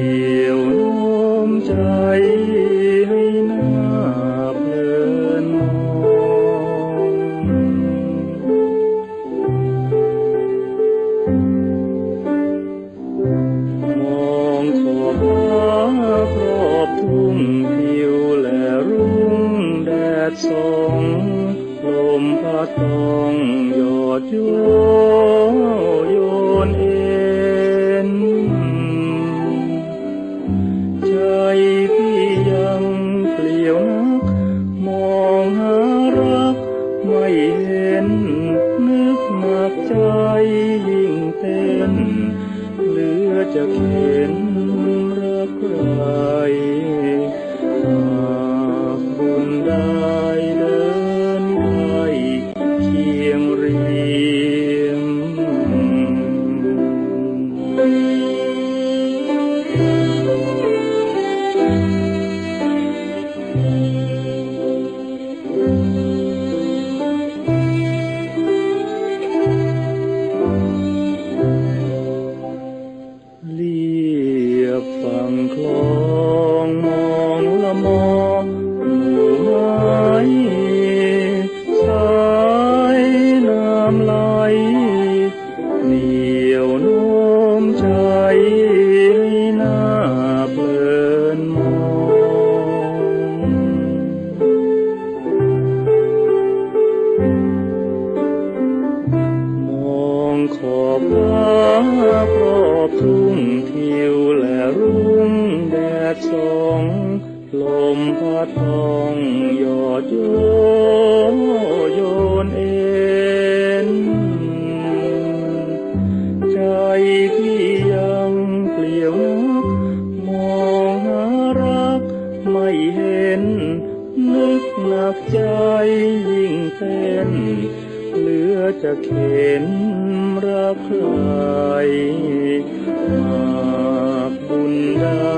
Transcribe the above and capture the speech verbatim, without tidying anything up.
ดี่ยวโน้มใจให้หน้าเพลินมองมองขอบฟ้าครอบทุ่งทิวและรุ่งแดดส่องลมพัดต้องหยอดโยโยนเอ็นใจพี่ยังเปลี่ยวนักมองหารักไม่เห็นนึกหนักใจยิ่งเต้นเหลือจะเข็นรักใครหากบุญได้เดินไปเคียงเรียมเลียบฝั่งคลองมองละมองหมู่ไม้สายน้ำไหลเหนี่ยวโน้มใจให้หน้าเพลินมองมองขอบฟ้าครอบทุ่งทิวและรุ่งแดดส่องลมพัดต้องหยอดโยโยนเอ็นใจพี่ยังเปลี่ยวนักมองหารักไม่เห็นนึกหนักใจยิ่งเต้นเหลือจะเข็นรักใครหากบุญได้